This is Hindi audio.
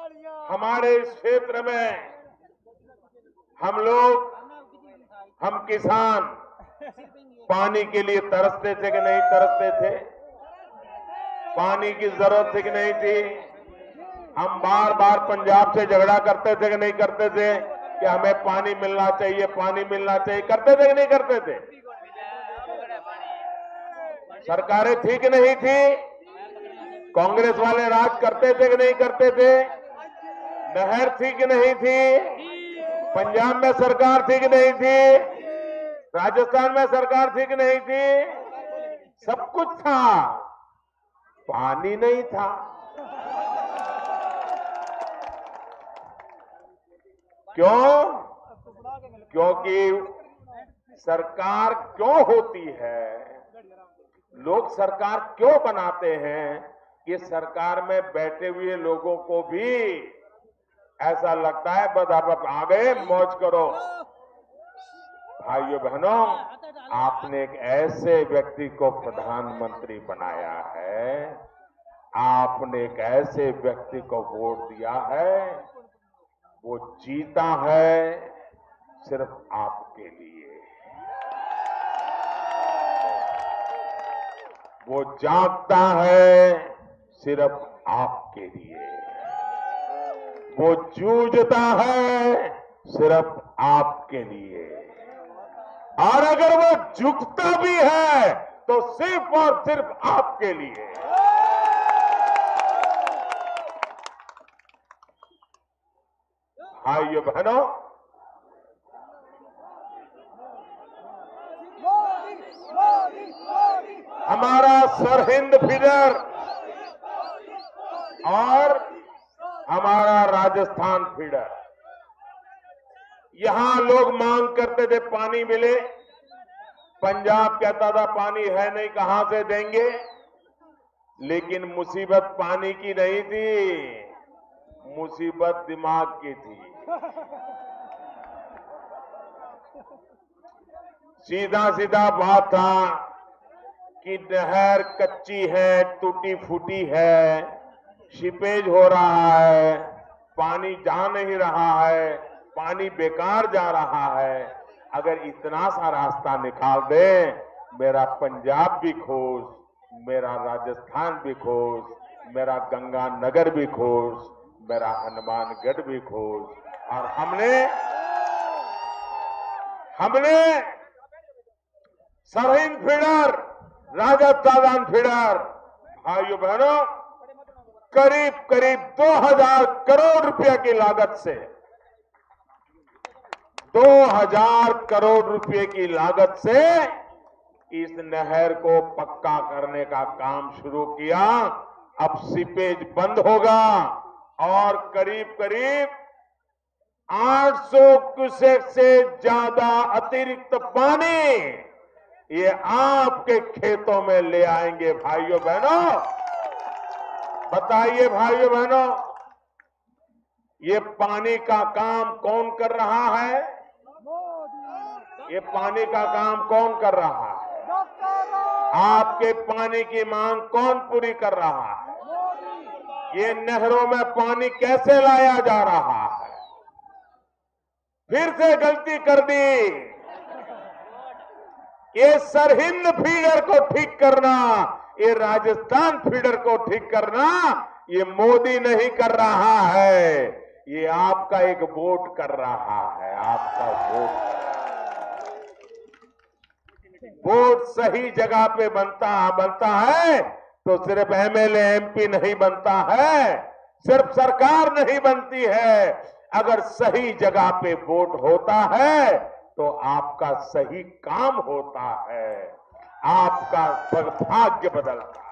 हमारे इस क्षेत्र में हम किसान पानी के लिए तरसते थे कि नहीं तरसते थे? पानी की जरूरत थी कि नहीं थी? हम बार बार पंजाब से झगड़ा करते थे कि नहीं करते थे कि हमें पानी मिलना चाहिए, पानी मिलना चाहिए? करते थे कि नहीं करते थे? सरकारें थी कि नहीं थी? कांग्रेस वाले राज करते थे कि नहीं करते थे? नहर थी कि नहीं थी? पंजाब में सरकार थी कि नहीं थी? राजस्थान में सरकार थी कि नहीं थी? सब कुछ था, पानी नहीं था। क्यों? क्योंकि सरकार क्यों होती है, लोग सरकार क्यों बनाते हैं कि सरकार में बैठे हुए लोगों को भी ऐसा लगता है बस आप आ गए, मौज करो। भाइयों बहनों, आपने एक ऐसे व्यक्ति को प्रधानमंत्री बनाया है, आपने एक ऐसे व्यक्ति को वोट दिया है, वो जीता है सिर्फ आपके लिए, वो जागता है सिर्फ आपके लिए, वो जूझता है सिर्फ आपके लिए, और अगर वो झुकता भी है तो सिर्फ और सिर्फ आपके लिए। भाइयों बहनों, हमारा सरहिंद फीडर और हमारा राजस्थान फीडर, यहां लोग मांग करते थे पानी मिले, पंजाब कहता था पानी है नहीं, कहां से देंगे? लेकिन मुसीबत पानी की नहीं थी, मुसीबत दिमाग की थी। सीधा सीधा बात था कि नहर कच्ची है, टूटी फूटी है, सीपेज हो रहा है, पानी जा नहीं रहा है, पानी बेकार जा रहा है। अगर इतना सा रास्ता निकाल दे, मेरा पंजाब भी खुश, मेरा राजस्थान भी खुश, मेरा गंगानगर भी खुश, मेरा हनुमानगढ़ भी खुश। और हमने सरहिंद फीडर, राजस्थान फीडर, भाइयों बहनों, करीब करीब 2000 करोड़ रुपए की लागत से 2000 करोड़ रुपए की लागत से इस नहर को पक्का करने का काम शुरू किया। अब सीपेज बंद होगा और करीब करीब 800 क्यूसेक से ज्यादा अतिरिक्त पानी ये आपके खेतों में ले आएंगे। भाइयों बहनों, बताइए भाइयों बहनों, ये पानी का काम कौन कर रहा है? ये पानी का काम कौन कर रहा है? आपके पानी की मांग कौन पूरी कर रहा है? ये नहरों में पानी कैसे लाया जा रहा है? फिर से गलती कर दी। ये सरहिंद फीडर को ठीक करना, ये राजस्थान फीडर को ठीक करना, ये मोदी नहीं कर रहा है, ये आपका एक वोट कर रहा है, आपका वोट। वोट सही जगह पे बनता है तो सिर्फ एमएलए एमपी नहीं बनता है, सिर्फ सरकार नहीं बनती है। अगर सही जगह पे वोट होता है तो आपका सही काम होता है, आपका भाग्य बदलता है।